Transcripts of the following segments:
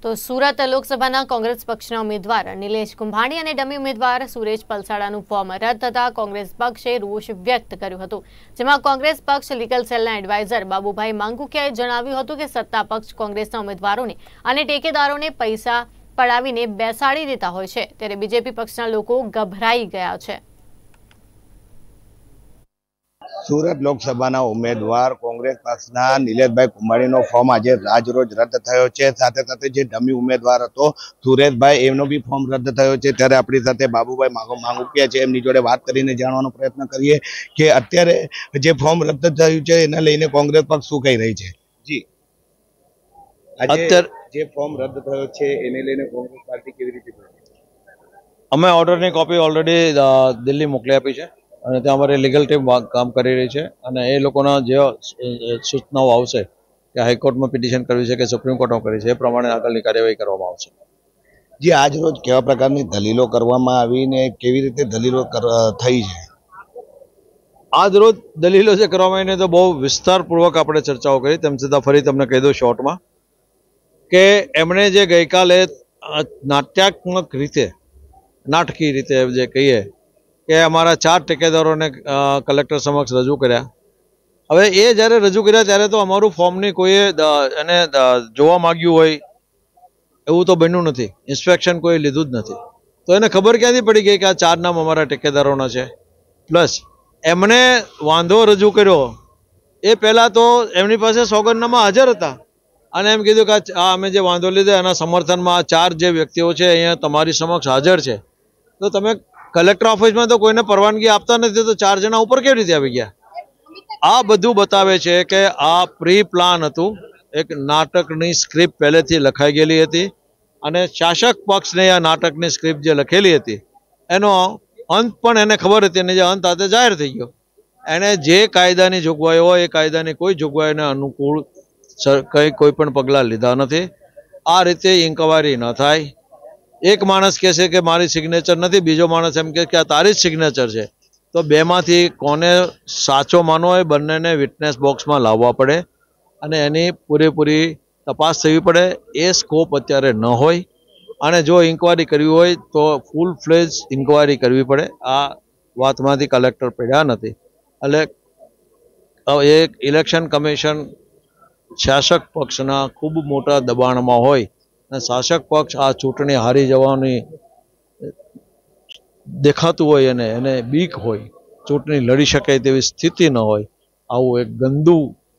તો સુરત લોકસભાના કોંગ્રેસ પક્ષના ઉમેદવાર નિલેશ કુંભાણી અને ડમી ઉમેદવાર સુરેશ પલસાડાનું ફોર્મ રદ થતા કોંગ્રેસ પક્ષે રોષ વ્યક્ત કર્યો હતો, જેમાં કોંગ્રેસ પક્ષ લીગલ સેલના એડવાઇઝર બાબુભાઈ માંગુકિયાએ જણાવ્યું હતું કે સત્તા પક્ષ કોંગ્રેસના ઉમેદવારોને અને ટેકેદારોને પૈસા પડાવીને બેસાડી દેતા હોય છે, ત્યારે બીજેપી પક્ષના લોકો ગભરાઈ ગયા છે। सूरत लोकसभा उम्मीदवार कांग्रेस पक्षना निलेशभाई कुंभाणीनो फॉर्म आज राजरोज रद्द थयो छे। साथे साथे जे डमी उम्मीदवार हतो सुरेशभाई एमनो बी फॉर्म रद्द थयो छे। त्यारे आपणी साथे बाबुभाई मांगुकिया छे, एमनी जोडे वात करीने जाणવાનો प्रयत्न करीए के अत्यारे जे फॉर्म रद्द थयुं छे एने लईने कांग्रेस पक्ष शुं कही रही छे। जी, अत्यारे जे फॉर्म रद्द थयो छे एने लईने कांग्रेस पार्टी केवी रीते अमे ऑर्डरनी कॉपी ऑलरेडी दिल्ही मोकली आपी छे અને ત્યાં અમારી લીગલ ટીમ કામ કરી રહી છે અને એ લોકોના જે સૂચનાઓ આવશે કે હાઈકોર્ટમાં પિટિશન કરવી છે કે સુપ્રીમ કોર્ટમાં કરવી છે એ પ્રમાણે આગળની કાર્યવાહી કરવામાં આવશે। જે આજ રોજ કેવા પ્રકારની દલીલો કરવામાં આવી ને કેવી રીતે દલીલો થઈ છે? આજ રોજ દલીલો જે કરવામાં આવીને તો બહુ વિસ્તારપૂર્વક આપણે ચર્ચાઓ કરી, તેમ છતાં ફરી તમને કહી દઉં શોર્ટમાં કે એમણે જે ગઈકાલે નાટ્યાત્મક રીતે નાટકી રીતે જે કહીએ કે અમારા 4 ટેકેદારોને કલેક્ટર સમક્ષ રજૂ કર્યા। હવે એ જ્યારે રજૂ કર્યા ત્યારે તો અમારું ફોર્મની કોઈએ એને જોવા માંગ્યું હોય એવું તો બન્યું નથી, ઇન્સ્પેક્શન કોઈ લીધું જ નથી, તો એને ખબર ક્યાંથી પડી ગઈ કે આ 4 નામ અમારા ટેકેદારોના છે। પ્લસ એમણે વાંધો રજૂ કર્યો એ પહેલાં તો એમની પાસે સોગંદનામા હાજર હતા અને એમ કીધું કે આ અમે જે વાંધો લીધો એના સમર્થનમાં 4 જે વ્યક્તિઓ છે અહીંયા તમારી સમક્ષ હાજર છે, તો તમે कलेक्टर ऑफिस में तो कोई परवानगी आपता नहीं, तो 4 जना ऊपर केवी रीते आवी गया। आ बधुं बतावे छे के आ प्री प्लान हतुं, एक नाटकनी स्क्रिप्ट पहलेथी लखाई गेली हती अने शासक पक्षने आ नाटकनी स्क्रिप्ट जे लखेली हती एनो अंत पण एने खबर हती अने जे अंत आते जाहिर थई गयो। एने जे कायदानी जोगवाई होय ए कायदानी कोई जोगवाईने अनुकूल कोई पण पगला लीधा नथी। आ रीते इंक्वायरी न थाय। एक माणस कहे कि मारी सिग्नेचर नहीं, बीजो माणस एम के तारी सिग्नेचर है, तो बेमांथी कोने साचो मानो है बंने ने विटनेस बॉक्स में लाववा पड़े अने एनी पूरेपूरी तपास थवी पड़े। ए स्कोप अत्यारे न होय अने जो इंक्वायरी करवी होय तो फूल फ्लेज इंक्वायरी करवी पड़े। आ वातमांथी कलेक्टर पड्या नथी। એટલે एक इलेक्शन कमिशन शासक पक्षना खूब मोटा दबाणमां होय, शासक पक्ष आ चूंटणी हारी जवानी देखातुं होय अने बीक होय, चूंटणी लड़ी शके तेवी स्थिति न होय, आवुं एक गंदू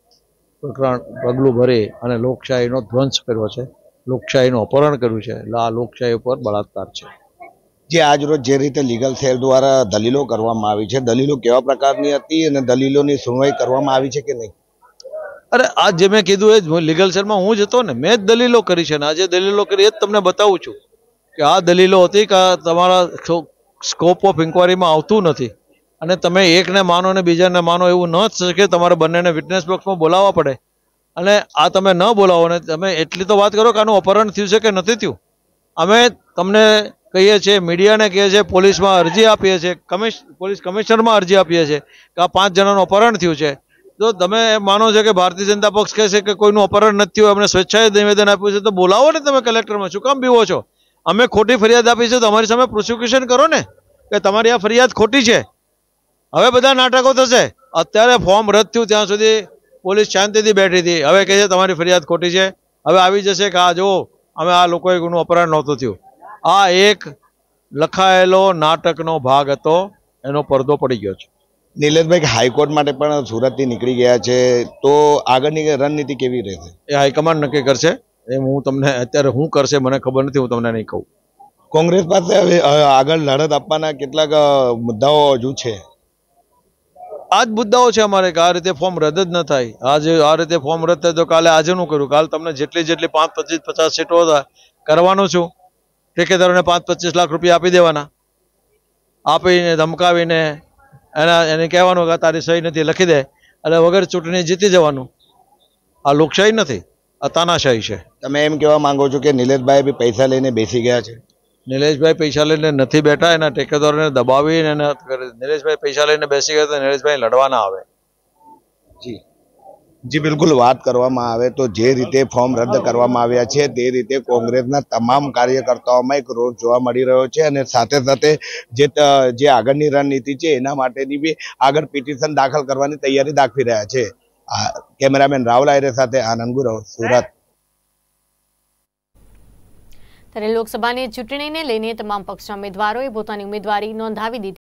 पगलुं भरी अने लोकशाहीनो ध्वंस कर्यो छे, लोकशाहीनुं अपहरण कर्युं छे। એટલે આ લોકશાહી ઉપર બળાત્કાર છે। જે આજ રોજ જે રીતે લીગલ સેલ દ્વારા દલીલો કરવામાં આવી છે, દલીલો કેવા પ્રકારની હતી અને દલીલોની સુનવાઈ કરવામાં આવી છે કે નહીં? अरे आज जे मैं कीधुं ए लीगल सेल में हूँ ज हतो ने, मैं ज दलीलो करी छे ने आज दलीलो करी ए तमने बतावुं छुं कि आ दलीलो हती के तमारा स्कोप ऑफ इंक्वायरी में आवतुं नथी अने तमे एक ने मानो ने बीजा ने मानो एवुं न शके। तमारे बंनेने विटनेस बॉक्स में बोलाववा पड़े अने आ तमे न बोलावो ने तमे एटली तो वात करो के आनुं अपहरण थयुं छे के नथी थयुं। अमे तमने कहीए छीए, मीडिया ने कहे छे, पोलीस में अरजी आपीए छे, पोलीस कमिशनर में अरजी आपीए छे के आ 5 जणानुं अपहरण थयुं छे। तो तमे मानो छो कि भारतीय जनता पक्ष कहे कि कोईनुं अपहरण नथी थयुं, अमणे स्वेच्छाए निवेदन आप्युं छे, तो बोलावो ने तमे कलेक्टर में, शुं काम बीवो छो? अमे खोटी फरियाद आपी छे तो अमारी सामे प्रोसिक्यूशन करो ने कि तमारी आ फरियाद खोटी छे। हवे बधा नाटको थशे। अत्यारे फॉर्म रद्द थयुं त्यां सुधी पोलीस शांतिथी बैठी थी, हवे कहे छे तमारी फरियाद खोटी छे। हवे आवी जशे कि आ जो अमे आ लोकोए कोईनुं अपहरण नहोतुं थयुं। आ एक लखायेलो नाटकनो भाग हतो, एनो पर्दो पड़ी गयो छे। નિલેશભાઈ હાઈકોર્ટ માટે પણ સુરતથી નીકળી ગયા છે, તો આગળની રણનીતિ કેવી રહેશે? એ હાઈકમાન્ડ નક્કી કરશે। એ હું તમને અત્યારે હું કરશે મને ખબર નથી, હું તમને નહીં કહું। કોંગ્રેસ પાસે હવે આગળ લડત આપવાના કેટલાક મુદ્દાઓ હજુ છે। આ જ મુદ્દાઓ છે અમારે કે આ રીતે ફોર્મ રદ જ ન થાય। આજે આ રીતે ફોર્મ રદ થાય તો કાલે આજનું કર્યું, કાલે તમને જેટલી 5, 25, 50 સીટો હતા કરવાનું છું, ઠેકેદારોને 5-25 લાખ રૂપિયા આપી દેવાના, આપીને ધમકાવીને એને કહેવાનું કે તારી સહી નથી લખી દે એટલે વગર ચૂંટણી જીતી જવાનું। આ લોકશાહી નથી, આ તાનાશાહી છે। તમે એમ કહેવા માંગો છો કે નિલેશભાઈ બી પૈસા લઈને બેસી ગયા છે? નિલેશભાઈ પૈસા લઈને નથી બેઠા, એના ટેકેદારોને દબાવીને નિલેશભાઈ પૈસા લઈને બેસી ગયા તો નિલેશભાઈ લડવા ના આવે। જી, જી બિલકુલ, વાત કરવામાં આવે તો જે રીતે ફોર્મ રદ કરવામાં આવ્યા છે તે રીતે કોંગ્રેસના તમામ કાર્યકર્તાઓમાં એક રોષ જોવા મળી રહ્યો છે અને સાથે સાથે જે આગળની રણનીતિ છે એના માટેની બી આગળ પિટિશન દાખલ કરવાની તૈયારી દાખવી રહ્યા છે. કેમેરામેન રાહુલ આયરે સાથે આનંદ ગુરવ, સુરત. ત્યારે લોકસભાની ચૂંટણીને લઈને તમામ પક્ષના ઉમેદવારોએ પોતાની ઉમેદવારી નોંધાવી દીધી.